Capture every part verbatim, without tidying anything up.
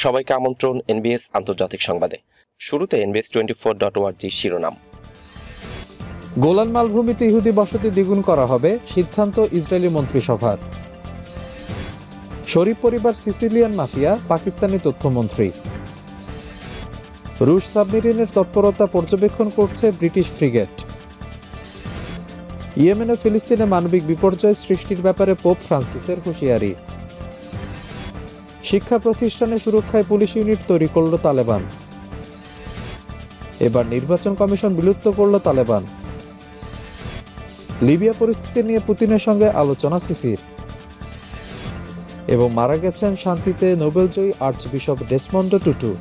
সবাইকে আমন্ত্রণ এনবিএস আন্তর্জাতিক সংবাদে। শুরুতে NBS twenty four dot O R G শিরোনাম। গোলান মালভূমিতে ইহুদি বসতি দ্বিগুণ করা হবে, সিদ্ধান্ত ইসরায়েলি মন্ত্রিসভার। শরীফ পরিবার সিসিলিয়ান মাফিয়া, পাকিস্তানি তথ্যমন্ত্রী। রুশ সাবমেরিনের তৎপরতা পর্যবেক্ষণ করছে ব্রিটিশ ফ্রিগেট। ইয়েমেন ও ফিলিস্তিনে মানবিক বিপর্যয় সৃষ্টির ব্যাপারে পোপ ফ্রান্সিসের হুঁশিয়ারি। শিক্ষা প্রতিষ্ঠানে সুরক্ষায় পুলিশ ইউনিট তৈরি করল তালেবান। এবার নির্বাচন কমিশন বিলুপ্ত করল তালেবান। লিবিয়া পরিস্থিতি নিয়ে পুতিনের সঙ্গে আলোচনা সিসির। এবং মারা গেছেন শান্তিতে নোবেলজয়ী আর্চবিশপ ডেসমন্ড টুটু।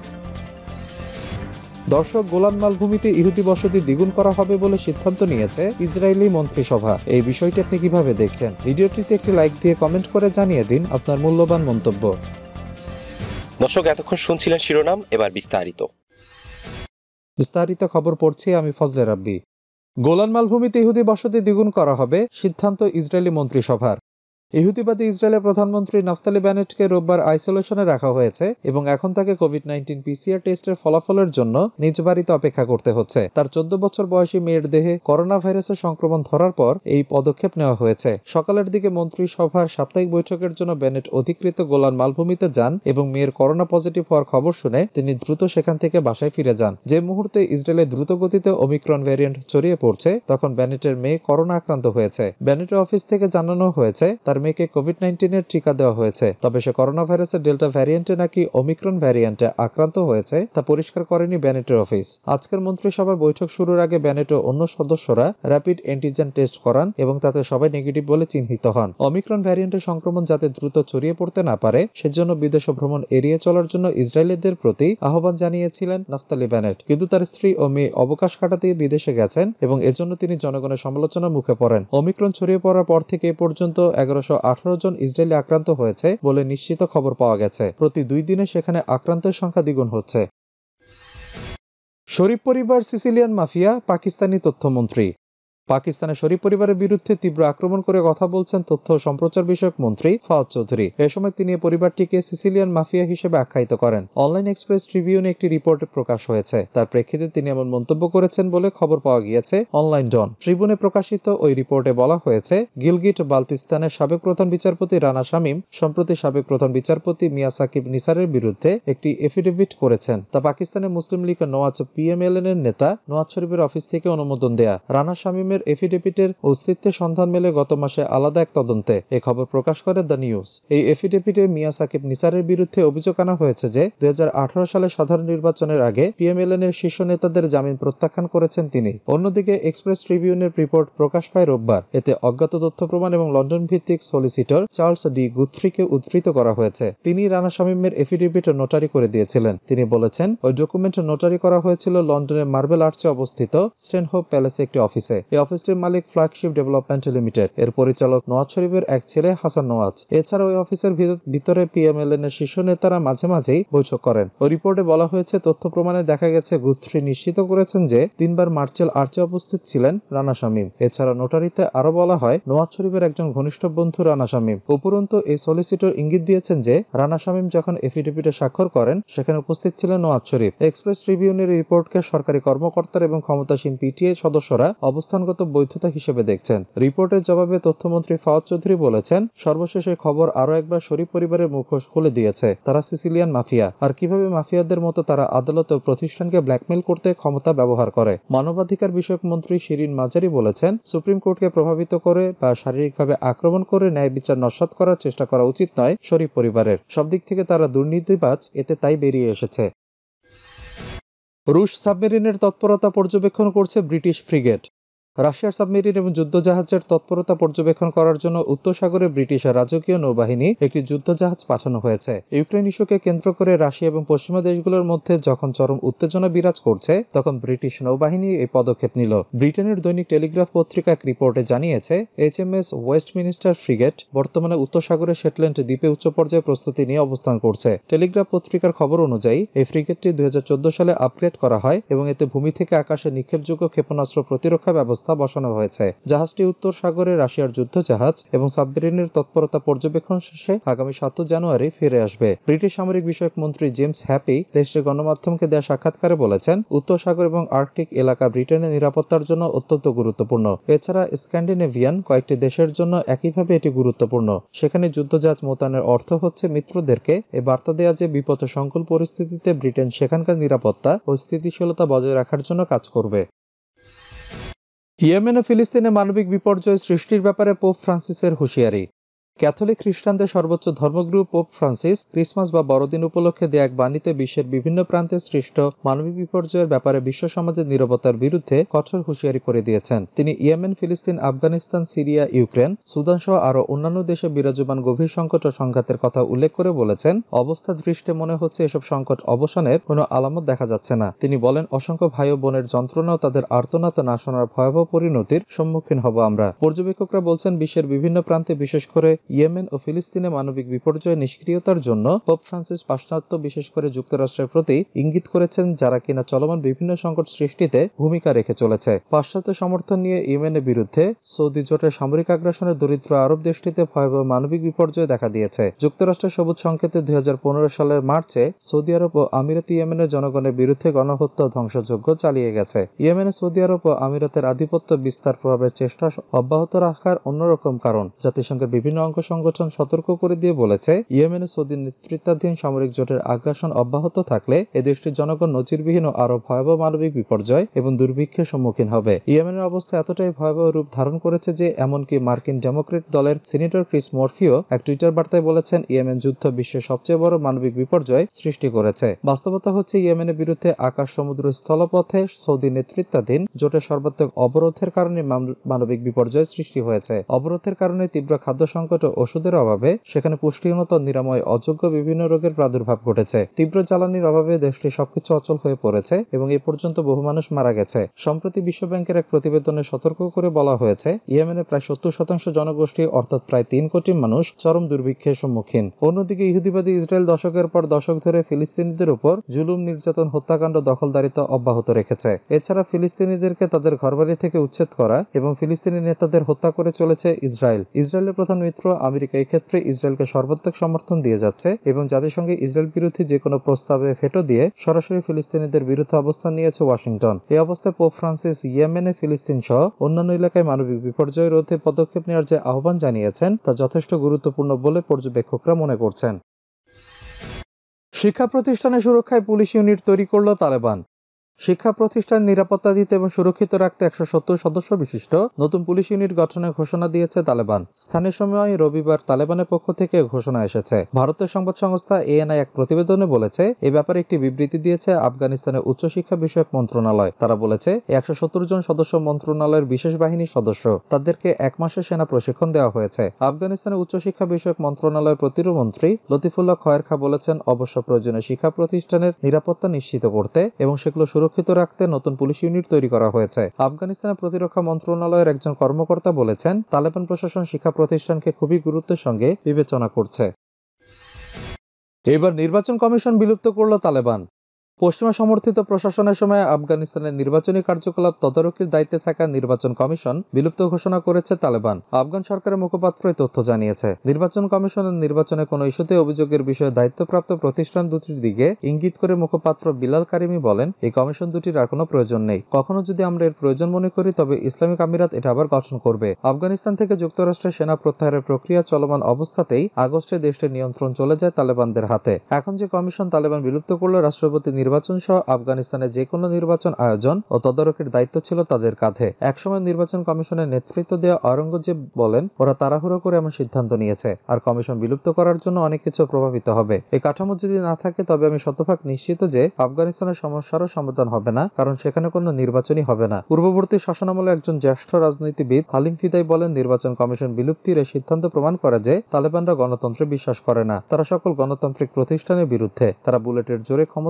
দর্শক, গোলান মালভূমিতে ইহুদি বসতি দ্বিগুণ করা হবে বলে সিদ্ধান্ত নিয়েছে ইসরায়েলি মন্ত্রিসভা। এই বিষয়টি আপনি কিভাবে দেখছেন? ভিডিওটিতে একটি লাইক দিয়ে কমেন্ট করে জানিয়ে দিন আপনার মূল্যবান মন্তব্য। দর্শক, এতক্ষণ শুনছিলেন শিরোনাম, এবার বিস্তারিত বিস্তারিত খবর পড়ছি আমি ফজলে রাব্বি। গোলান মালভূমিতে ইহুদি বসতি দ্বিগুণ করা হবে, সিদ্ধান্ত ইসরায়েলি মন্ত্রিসভার। ইহুদিবাদী ইসরায়েলের প্রধানমন্ত্রী নাফতালি বেনেটকে রোববার আইসোলেশনে রাখা হয়েছে এবং এখন তাকে কোভিড নাইন্টিন পিসিআর টেস্টের ফলাফলের জন্য নিজ বাড়িতে অপেক্ষা করতে হচ্ছে। তার চোদ্দ বছর বয়সী মেয়ের দেহে করোনা ভাইরাসের সংক্রমণ ধরার পর এই পদক্ষেপ নেওয়া হয়েছে। সকালের দিকে মন্ত্রিসভার সাপ্তাহিক বৈঠকের জন্য বেনেট অধিকৃত গোলান মালভূমিতে যান এবং মেয়ের করোনা পজিটিভ হওয়ার খবর শুনে তিনি দ্রুত সেখান থেকে বাসায় ফিরে যান। যে মুহূর্তে ইসরায়েলে দ্রুত গতিতে ওমিক্রন ভ্যারিয়েন্ট ছড়িয়ে পড়ছে, তখন বেনেটের মেয়ে করোনা আক্রান্ত হয়েছে। বেনেটের অফিস থেকে জানানো হয়েছে তার মেয়েকে কোভিড নাইন্টিন এর টিকা দেওয়া হয়েছে, তবে সে করোনা ভাইরাসের ডেল্টা ভ্যারিয়েন্টে নাকি ওমিক্রন ভ্যারিয়েন্টে আক্রান্ত হয়েছে তা পরিষ্কার করেনি বেনেটের অফিস। আজকের মন্ত্রিসভার বৈঠক শুরুর আগে বেনেট ও অন্য সদস্যরা র্যাপিড অ্যান্টিজেন টেস্ট করান এবং তাতে সবাই নেগেটিভ বলে চিহ্নিত হন। ওমিক্রন ভ্যারিয়েন্টের সংক্রমণ যাতে দ্রুত ছড়িয়ে পড়তে না পারে সেজন্য বিদেশ ভ্রমণ এড়িয়ে চলার জন্য ইসরায়েলিদের প্রতি আহ্বান জানিয়েছিলেন নাফতালি বেনেট। কিন্তু তার স্ত্রী ও মেয়ে অবকাশ কাটাতে বিদেশে গেছেন এবং এজন্য তিনি জনগণের সমালোচনার মুখে পড়েন। ওমিক্রন ছড়িয়ে পড়ার পর থেকে এ পর্যন্ত এগারোশো আঠারো জন ইসরায়েলি আক্রান্ত হয়েছে বলে নিশ্চিত খবর পাওয়া গেছে। প্রতি দুই দিনে সেখানে আক্রান্তের সংখ্যা দ্বিগুণ হচ্ছে। শরীফ পরিবার সিসিলিয়ান মাফিয়া, পাকিস্তানি তথ্যমন্ত্রী। পাকিস্তানের শরীফ পরিবারের বিরুদ্ধে তীব্র আক্রমণ করে কথা বলছেন তথ্য ও সম্প্রচার বিষয়ক মন্ত্রী ফাওয়াদ চৌধুরী। এ সময় তিনি পরিবারটিকে সিসিলিয়ান মাফিয়া হিসেবে আখ্যায়িত করেন। অনলাইন এক্সপ্রেস ট্রিবিউনে একটি রিপোর্ট প্রকাশ হয়েছে। তার প্রেক্ষিতে তিনি এমন মন্তব্য করেছেন বলে খবর পাওয়া গিয়েছে অনলাইন ডন। ট্রিবিউনে প্রকাশিত ওই রিপোর্টে বলা হয়েছে, গিলগিট বালতিস্তানের সাবেক প্রধান বিচারপতি রানা শামীম সম্প্রতি সাবেক প্রধান বিচারপতি মিয়া সাকিব নিসারের বিরুদ্ধে একটি এফিডেভিট করেছেন। তা পাকিস্তানের মুসলিম লীগ নওয়াজ পিএমএলএন এর নেতা নওয়াজ শরীফের অফিস থেকে অনুমোদন দেয়া। রানা শামীমের এফিডেভিটের অস্তিত্বের সন্ধান মেলে গত মাসে আলাদা এক তদন্তে। এই খবর প্রকাশ করে দ্য নিউজ। এই এফিডেভিটে মিয়া সাকিব নিসারের বিরুদ্ধে অভিযোগ আনা হয়েছে যে দুই হাজার আঠারো সালে সাধারণ নির্বাচনের আগে পিএমএলএন এর শীর্ষ নেতাদের জামিন প্রত্যাখ্যান করেছেন তিনি। অন্যদিকে এক্সপ্রেস ট্রিবিউনের রিপোর্ট প্রকাশ পায় রোববার। এতে অজ্ঞাত তথ্য প্রমাণ এবং লন্ডন ভিত্তিক সলিসিটর চার্লস ডি গুথ্রিকে উদ্ধৃত করা হয়েছে। তিনি রানা শামীমের এফিডেভিট নোটারি করে দিয়েছিলেন। তিনি বলেছেন, ওই ডকুমেন্ট নোটারি করা হয়েছিল লন্ডনের মার্বেল আর্চে অবস্থিত স্টেনহোপ প্যালেসে একটি অফিসে। এই অফিসটির মালিক ফ্ল্যাগশিপ ডেভেলপমেন্ট লিমিটেড। এর পরিচালক নওয়াজ শরীফের এক ছেলে হাসান নওয়াজ। এছাড়া ওই অফিসের ভিতরে পিএমএলএন এর শীর্ষ নেতারা মাঝে মাঝেই বৈঠক করেন। ওই রিপোর্টে বলা হয়েছে, তথ্য প্রমাণে দেখা গেছে গুথ্রি নিশ্চিত করেছেন যে তিনবার মার্চেল আর্চে উপস্থিত ছিলেন রানা শামীম। এছাড়া নোটারিতে আরো বলা হয়, নওয়াজ শরীফের একজন ঘনিষ্ঠ বন্ধু রানা শামীম। উপরন্তু এই সলিসিটর ইঙ্গিত দিয়েছেন যে রানা শামীম যখন এফিডেভিটে স্বাক্ষর করেন সেখানে উপস্থিত ছিলেন নওয়াজ শরীফ। এক্সপ্রেস ট্রিবিউনের রিপোর্টকে সরকারি কর্মকর্তারা এবং ক্ষমতাসীন পিটিএ সদস্যরা অবস্থানগত বৈধতা হিসেবে দেখছেন। রিপোর্টের জবাবে তথ্যমন্ত্রী ফাওয়াদ চৌধুরী বলেছেন, সর্বশেষ এই খবর আরো একবার শরীফ পরিবারের মুখোশ খুলে দিয়েছে। তারা সিসিলিয়ান মাফিয়া, আর কিভাবে মাফিয়াদের মতো তারা আদালত ও প্রতিষ্ঠানকে ব্ল্যাকমেইল করতে ক্ষমতা ব্যবহার করে। মানবাধিকার বিষয়ক মন্ত্রী শিরিন মাজারি বলেছেন, সুপ্রিম কোর্টকে প্রভাবিত করে বা শারীরিকভাবে আক্রমণ করে ন্যায় বিচার নস্যাৎ করার চেষ্টা করা উচিত নয় শরীফ পরিবারের। সব দিক থেকে তারা দুর্নীতিবাজ, এতে তাই বেরিয়ে এসেছে। রুশ সাবমেরিনের তৎপরতা পর্যবেক্ষণ করছে ব্রিটিশ ফ্রিগেট। রাশিয়ার সাবমেরিন এবং যুদ্ধজাহাজের তৎপরতা পর্যবেক্ষণ করার জন্য উত্তর সাগরে ব্রিটিশ রাজকীয় নৌবাহিনী একটি যুদ্ধজাহাজ পাঠানো হয়েছে। ইউক্রেন ইস্যুকে কেন্দ্র করে রাশিয়া এবং পশ্চিমা দেশগুলোর মধ্যে যখন চরম উত্তেজনা বিরাজ করছে, তখন ব্রিটিশ নৌবাহিনী এই পদক্ষেপ নিল। ব্রিটেনের দৈনিক টেলিগ্রাফ পত্রিকা এক রিপোর্টে জানিয়েছে, এইচএমএস ওয়েস্টমিনিস্টার ফ্রিগেট বর্তমানে উত্তর সাগরে শেটল্যান্ড দ্বীপে উচ্চ পর্যায়ে প্রস্তুতি নিয়ে অবস্থান করছে। টেলিগ্রাফ পত্রিকার খবর অনুযায়ী এই ফ্রিগেটটি দুই হাজার চোদ্দ সালে আপগ্রেড করা হয় এবং এতে ভূমি থেকে আকাশে নিক্ষেপযোগ্য ক্ষেপণাস্ত্র প্রতিরক্ষা ব্যবস্থা ব্যবস্থা বসানো হয়েছে। জাহাজটি উত্তর সাগরে রাশিয়ার যুদ্ধ জাহাজ এবং সাবমেরিনের তৎপরতা পর্যবেক্ষণ শেষে আগামী সাত জানুয়ারি ফিরে আসবে। ব্রিটিশ সামরিক বিষয়ক মন্ত্রী জেমস হ্যাপি দেশটির গণমাধ্যমকে দেওয়া সাক্ষাৎকারে বলেছেন, উত্তর সাগর এবং আর্কটিক এলাকা ব্রিটেনের নিরাপত্তার জন্য অত্যন্ত গুরুত্বপূর্ণ। এছাড়া স্ক্যান্ডিনেভিয়ান কয়েকটি দেশের জন্য একইভাবে এটি গুরুত্বপূর্ণ। সেখানে যুদ্ধজাহাজ মোতায়েনের অর্থ হচ্ছে মিত্রদেরকে এই বার্তা দেয়া যে বিপদসংকুল পরিস্থিতিতে ব্রিটেন সেখানকার নিরাপত্তা ও স্থিতিশীলতা বজায় রাখার জন্য কাজ করবে। ইয়েমেন ও ফিলিস্তিনে মানবিক বিপর্যয় সৃষ্টির ব্যাপারে পোপ ফ্রান্সিসের হুঁশিয়ারি। ক্যাথলিক খ্রিস্টানদের সর্বোচ্চ ধর্মগুরু পোপ ফ্রান্সিস ক্রিসমাস বা বড়দিন উপলক্ষে দেয়া এক বাণীতে বিশ্বের বিভিন্ন প্রান্তে সৃষ্ট মানবিক বিপর্যয়ের ব্যাপারে বিশ্ব সমাজের নীরবতার বিরুদ্ধে কঠোর হুঁশিয়ারি করে দিয়েছেন। তিনি ইয়েমেন, ফিলিস্তিন, আফগানিস্তান, সিরিয়া, ইউক্রেন, সুদান সহ আরও অন্যান্য দেশে বিরাজমান গভীর সংকট ও সংঘাতের কথা উল্লেখ করে বলেছেন, অবস্থা দৃষ্টে মনে হচ্ছে এসব সংকট অবসানের কোনো আলামত দেখা যাচ্ছে না। তিনি বলেন, অসংখ্য ভাই ও বোনের যন্ত্রণা ও তাদের আর্তনাদ না শোনার ভয়াবহ পরিণতির সম্মুখীন হব আমরা। পর্যবেক্ষকরা বলছেন, বিশ্বের বিভিন্ন প্রান্তে বিশেষ করে ইয়েমেন ও ফিলিস্তিনে মানবিক বিপর্যয় নিষ্ক্রিয়তার জন্য পোপ ফ্রান্সিস পাশ্চাত্য, বিশেষ করে যুক্তরাষ্ট্রের প্রতি ইঙ্গিত করেছেন, যারা কিনা চলমান বিভিন্ন সংকট সৃষ্টিতে ভূমিকা রেখে চলেছে। পাশ্চাত্য সমর্থন নিয়ে ইয়েমেনের বিরুদ্ধে সৌদি জোটের সামরিক আগ্রাসনে দরিদ্র আরব দেশটিতে ভয়াবহ মানবিক বিপর্যয় দেখা দিয়েছে। যুক্তরাষ্ট্রের সবুজ সংকেতে দুই হাজার পনেরো সালের মার্চে সৌদি আরব ও আমিরাত ইয়েমেনের জনগণের বিরুদ্ধে গণহত্যা ও ধ্বংসযজ্ঞ চালিয়ে গেছে। ইয়েমেনে সৌদি আরব ও আমিরাতের আধিপত্য বিস্তার প্রভাবের চেষ্টা অব্যাহত রাখার অন্যরকম কারণ। জাতিসংঘের বিভিন্ন অঙ্গ সংগঠন সতর্ক করে দিয়ে বলেছে, ইয়েমেনে সৌদি নেতৃত্বাধীন সামরিক জোটের আগ্রাসন অব্যাহত থাকলে এ দেশটির জনগণ নজিরবিহীন ও আরো ভয়াবহ মানবিক বিপর্যয় এবং দুর্ভিক্ষের সম্মুখীন হবে। ইয়েমেনের অবস্থা এতটাই ভয়াবহ রূপ ধারণ করেছে যে এমনকি মার্কিন ডেমোক্রেট দলের সিনেটর ক্রিস মরফিও এক টুইটার বার্তায় বলেছেন, ইয়েমেন যুদ্ধ বিশ্বের সবচেয়ে বড় মানবিক বিপর্যয় সৃষ্টি করেছে। বাস্তবতা হচ্ছে, ইয়েমেনের বিরুদ্ধে আকাশ, সমুদ্র, স্থলপথে সৌদি নেতৃত্বাধীন জোটের সর্বাত্মক অবরোধের কারণে মানবিক বিপর্যয় সৃষ্টি হয়েছে। অবরোধের কারণে তীব্র খাদ্য সংকট ও ওষুধের অভাবে সেখানে পুষ্টিহীনতা, নিরাময় অযোগ্য বিভিন্ন রোগের প্রাদুর্ভাব ঘটেছে। তীব্র জ্বালানির অভাবে দেশটি সবকিছু অচল হয়ে পড়েছে এবং এ পর্যন্ত বহু মানুষ মারা গেছে। সম্প্রতি বিশ্বব্যাংকের এক প্রতিবেদনে সতর্ক করে বলা হয়েছে, ইয়েমেনের প্রায় সত্তর শতাংশ জনগোষ্ঠী অর্থাৎ প্রায় তিন কোটি মানুষ চরম দুর্ভিক্ষের সম্মুখীন। অন্যদিকে ইহুদিবাদী ইসরায়েল দশকের পর দশক ধরে ফিলিস্তিনিদের উপর জুলুম, নির্যাতন, হত্যাকাণ্ড, দখলদারিত্ব অব্যাহত রেখেছে। এছাড়া ফিলিস্তিনিদেরকে তাদের ঘরবাড়ি থেকে উচ্ছেদ করা এবং ফিলিস্তিনি নেতাদের হত্যা করে চলেছে ইসরায়েল। ইসরায়েলের প্রধান মিত্র আমেরিকা এই ক্ষেত্রে ইসরায়েলকে সর্বাত্মক সমর্থন দিয়ে যাচ্ছে এবং জাতিসংঘে ইসরায়েল বিরোধী যে কোনো প্রস্তাবে ভেটো দিয়ে সরাসরি ফিলিস্তিনিদের বিরুদ্ধে অবস্থান নিয়েছে ওয়াশিংটন। এই অবস্থায় পোপ ফ্রান্সিস ইয়েমেনে, ফিলিস্তিন সহ অন্যান্য এলাকায় মানবিক বিপর্যয় রোধে পদক্ষেপ নেওয়ার যে আহ্বান জানিয়েছেন তা যথেষ্ট গুরুত্বপূর্ণ বলে পর্যবেক্ষকরা মনে করছেন। শিক্ষা প্রতিষ্ঠানে সুরক্ষায় পুলিশ ইউনিট তৈরি করল তালেবান। শিক্ষা প্রতিষ্ঠান নিরাপত্তা দিতে এবং সুরক্ষিত রাখতে একশো সত্তর সদস্য বিশিষ্ট নতুন পুলিশ ইউনিট গঠনের ঘোষণা দিয়েছে তালেবান। স্থানীয় সময় রবিবার তালেবানের পক্ষ থেকে ঘোষণা এসেছে। ভারতের সংবাদ সংস্থা এএনআই এক প্রতিবেদনে বলেছে, এ ব্যাপারে একটি বিবৃতি দিয়েছে আফগানিস্তানের উচ্চশিক্ষা বিষয়ক মন্ত্রণালয়। তারা বলেছে, একশো সত্তর জন সদস্য মন্ত্রণালয়ের বিশেষ বাহিনীর সদস্য। তাদেরকে এক মাসের সেনা প্রশিক্ষণ দেওয়া হয়েছে। আফগানিস্তানের উচ্চশিক্ষা বিষয়ক মন্ত্রণালয়ের প্রতিমন্ত্রী লতিফুল্লাহ খয়ের খা বলেছেন, অবশ্য প্রয়োজনীয় শিক্ষা প্রতিষ্ঠানের নিরাপত্তা নিশ্চিত করতে এবং সেগুলো সুরক্ষিত রাখতে নতুন পুলিশ ইউনিট তৈরি করা হয়েছে। আফগানিস্তানের প্রতিরক্ষা মন্ত্রণালয়ের একজন কর্মকর্তা বলেছেন, তালেবান প্রশাসন শিক্ষা প্রতিষ্ঠানকে খুবই গুরুত্বের সঙ্গে বিবেচনা করছে। এবার নির্বাচন কমিশন বিলুপ্ত করল তালেবান। পশ্চিমা সমর্থিত প্রশাসনের সময় আফগানিস্তানের নির্বাচনী কার্যকলাপ তদারকির দায়িত্বে থাকা নির্বাচন কমিশন বিলুপ্ত ঘোষণা করেছে তালেবান। আফগান সরকারের মুখপাত্র এই তথ্য জানিয়েছে। নির্বাচন কমিশনের নির্বাচনে কোনো ইস্যুতে অভিযোগের বিষয়ে দায়িত্বপ্রাপ্ত প্রতিষ্ঠান দুটির দিকে ইঙ্গিত করে মুখপাত্র বিলাল কারিমি বলেন, এই কমিশন দুটির আর কোনো প্রয়োজন নেই। কখনো যদি আমরা এর প্রয়োজন মনে করি তবে ইসলামিক আমিরাত এটা আবার গঠন করবে। আফগানিস্তান থেকে যুক্তরাষ্ট্রের সেনা প্রত্যাহারের প্রক্রিয়া চলমান অবস্থাতেই আগস্টে দেশটির নিয়ন্ত্রণ চলে যায় তালেবানদের হাতে। এখন যে কমিশন তালেবান বিলুপ্ত করলে রাষ্ট্রপতি নির্বাচন সহ আফগানিস্তানের যে কোনো নির্বাচন আয়োজন ও তদারকির দায়িত্ব ছিল তাদের কাঁধে। একসময় নির্বাচন কমিশনের নেতৃত্ব দেওয়া আওরঙ্গজেব বলেন, ওরা তাড়াহুড়ো করে এমন সিদ্ধান্ত নিয়েছে, আর কমিশন বিলুপ্ত করার জন্য অনেক কিছু প্রভাবিত হবে। এই কাঠামো যদি না থাকে তবে আমি শতভাগ নিশ্চিত যে আফগানিস্তানের সমস্যারও সমাধান হবে না, কারণ সেখানে কোনো নির্বাচনই হবে না। পূর্ববর্তী শাসনামলে একজন জ্যেষ্ঠ রাজনীতিবিদ হালিম ফিদাই বলেন, নির্বাচন কমিশন বিলুপ্তির এই সিদ্ধান্ত প্রমাণ করে যে তালেবানরা গণতন্ত্রে বিশ্বাস করে না। তারা সকল গণতান্ত্রিক প্রতিষ্ঠানের বিরুদ্ধে। তারা বুলেটের জোরে ক্ষমতায় এসেছে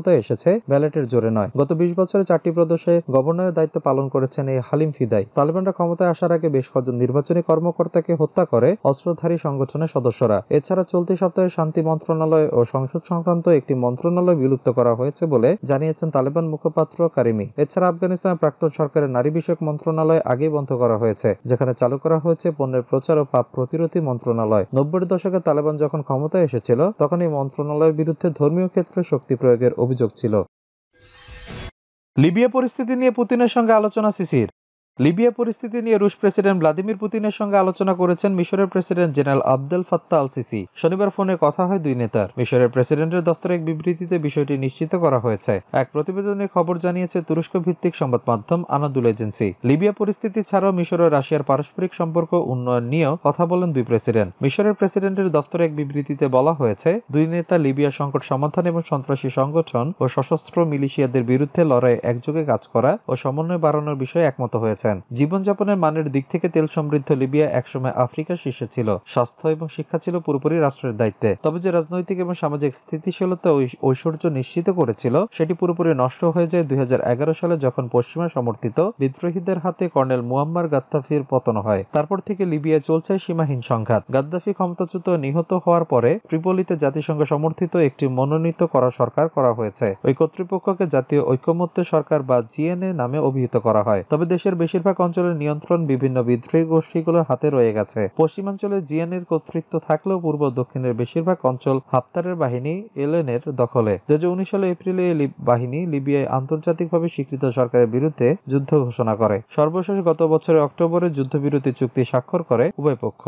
ব্যালটের জোরে নয়। গত বিশ বছরে চারটি প্রদেশে গভর্নরের দায়িত্ব পালন করেছেন এই হালিম ফিদাই। তালেবানরা ক্ষমতায় আসার আগে বেশ কজন নির্বাচনী কর্মকর্তাকে হত্যা করে অস্ত্রধারী সংগঠনের সদস্যরা। এছাড়া চলতি সপ্তাহে শান্তি মন্ত্রণালয় ও সংসদ সংক্রান্ত একটি মন্ত্রণালয় বিলুপ্ত করা হয়েছে বলে জানিয়েছেন তালেবান মুখপাত্র কারিমি। এছাড়া আফগানিস্তানের প্রাক্তন সরকারের নারী বিষয়ক মন্ত্রণালয় আগেই বন্ধ করা হয়েছে, যেখানে চালু করা হয়েছে পণ্যের প্রচার ও পাপ প্রতিরোধী মন্ত্রণালয়। নব্বই দশকে তালেবান যখন ক্ষমতায় এসেছিল তখন এই মন্ত্রণালয়ের বিরুদ্ধে ধর্মীয় ক্ষেত্রে শক্তি প্রয়োগের অভিযোগ ছিল। লিবিয়া পরিস্থিতি নিয়ে পুতিনের সঙ্গে আলোচনা সিসির। লিবিয়া পরিস্থিতি নিয়ে রুশ প্রেসিডেন্ট ভ্লাদিমির পুতিনের সঙ্গে আলোচনা করেছেন মিশরের president general Abdel Fattah al Sisi. শনিবার ফোনে কথা হয় দুই নেতার। মিশরের প্রেসিডেন্টের দফতরে এক বিবৃতিতে বিষয়টি নিশ্চিত করা হয়েছে। এক প্রতিবেদনে খবর জানিয়েছে তুরস্ক ভিত্তিক সংবাদ মাধ্যম আনাদুল এজেন্সি। লিবিয়া পরিস্থিতি ছাড়াও মিশর ও রাশিয়ার পারস্পরিক সম্পর্ক উন্নয়ন নিয়েও কথা বলেন দুই প্রেসিডেন্ট। মিশরের প্রেসিডেন্টের দফতরে এক বিবৃতিতে বলা হয়েছে, দুই নেতা লিবিয়া সংকট সমাধান এবং সন্ত্রাসী সংগঠন ও সশস্ত্র মিলিশিয়াদের বিরুদ্ধে লড়াই একযোগে কাজ করা ও সমন্বয় বাড়ানোর বিষয়ে একমত হয়েছেন। জীবনযাপনের মানের দিক থেকে তেল সমৃদ্ধ লিবিয়া একসময় আফ্রিকার শীর্ষে ছিল। স্বাস্থ্য এবং শিক্ষা ছিল পুরোপুরি রাষ্ট্রের দায়িত্বে। তবে যে রাজনৈতিক এবং সামাজিক স্থিতিশীলতা ও ঐশ্বর্য নিশ্চিত করেছিল সেটি পুরোপুরি নষ্ট হয়ে যায় দুই হাজার এগারো সালে, যখন পশ্চিমা সমর্থিত বিদ্রোহীদের হাতে কর্নেল মুয়াম্মার গাদ্দাফির পতন হয়। তারপর থেকে লিবিয়ায় চলছে সীমাহীন সংঘাত। গাদ্দাফি ক্ষমতাচ্যুত নিহত হওয়ার পরে ত্রিপোলিতে জাতিসংঘ সমর্থিত একটি মনোনীত করা সরকার করা হয়েছে। ওই কর্তৃপক্ষকে জাতীয় ঐকমত্যের সরকার বা জিএনএ নামে অভিহিত করা হয়। তবে দেশের বেশিরভাগ অঞ্চলের নিয়ন্ত্রণ বিভিন্ন বিদ্রোহী গোষ্ঠীগুলোর হাতে রয়ে গেছে। পশ্চিমাঞ্চলে জিএনএর কর্তৃত্ব থাকলেও পূর্ব দক্ষিণের বেশিরভাগ অঞ্চল হাফতারের বাহিনী এলএনের দখলে। দু হাজার উনিশ সালে এপ্রিলে এই বাহিনী লিবিয়ায় আন্তর্জাতিকভাবে স্বীকৃত সরকারের বিরুদ্ধে যুদ্ধ ঘোষণা করে। সর্বশেষ গত বছরের অক্টোবরে যুদ্ধবিরতি চুক্তি স্বাক্ষর করে উভয় পক্ষ।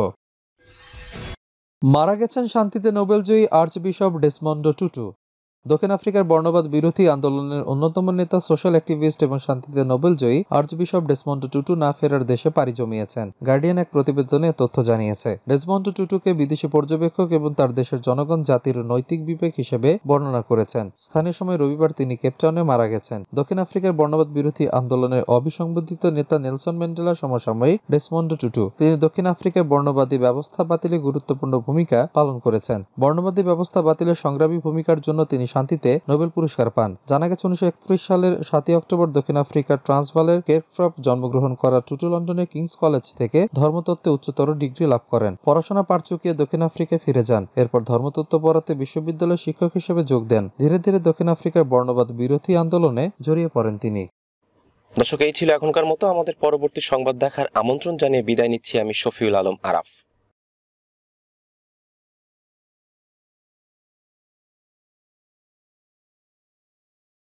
মারা গেছেন শান্তিতে নোবেলজয়ী আর্চবিশপ ডেসমন্ড টুটু। দক্ষিণ আফ্রিকার বর্ণবাদ বিরোধী আন্দোলনের অন্যতম নেতা, সোশ্যাল অ্যাক্টিভিস্ট এবং শান্তিতে নোবেলজয়ী আর্চবিশপ ডেসমন্ড টুটু না ফেরার দেশে পাড়ি জমিয়েছেন। গার্ডিয়ান এক প্রতিবেদনে তথ্য জানিয়েছে। ডেসমন্ড টুটুকে বিদেশি পর্যবেক্ষক এবং তার দেশের জনগণ জাতির নৈতিক বিবেক হিসেবে বর্ণনা করেছেন। স্থানীয় সময় রবিবার তিনি কেপটাউনে মারা গেছেন। দক্ষিণ আফ্রিকার বর্ণবাদ বিরোধী আন্দোলনের অবিসংবাদিত নেতা নেলসন ম্যান্ডেলার সমসাময়িক ডেসমন্ড টুটু। তিনি দক্ষিণ আফ্রিকায় বর্ণবাদী ব্যবস্থা বাতিলে গুরুত্বপূর্ণ ভূমিকা পালন করেছেন। বর্ণবাদী ব্যবস্থা বাতিলের সংগ্রামী ভূমিকার জন্য তিনি শান্তিতে নোবেল পুরস্কার পান। জানা গেছে উনিশশো একত্রিশ সালের সাতই অক্টোবর দক্ষিণ আফ্রিকার ট্রান্সভালের কেপট্রপ জন্মগ্রহণ করা টুটু লন্ডনের কিংস কলেজ থেকে ধর্মতত্ত্বে উচ্চতর ডিগ্রি লাভ করেন। পড়াশোনা পার চুকিয়ে দক্ষিণ আফ্রিকায় ফিরে যান। এরপর ধর্মতত্ত্ব পড়াতে বিশ্ববিদ্যালয়ের শিক্ষক হিসেবে যোগ দেন। ধীরে ধীরে দক্ষিণ আফ্রিকার বর্ণবাদ বিরোধী আন্দোলনে জড়িয়ে পড়েন তিনি। দর্শক, এই ছিল এখনকার মতো। আমাদের পরবর্তী সংবাদ দেখার আমন্ত্রণ জানিয়ে বিদায় নিচ্ছি আমি শফিউল আলম আরাফ।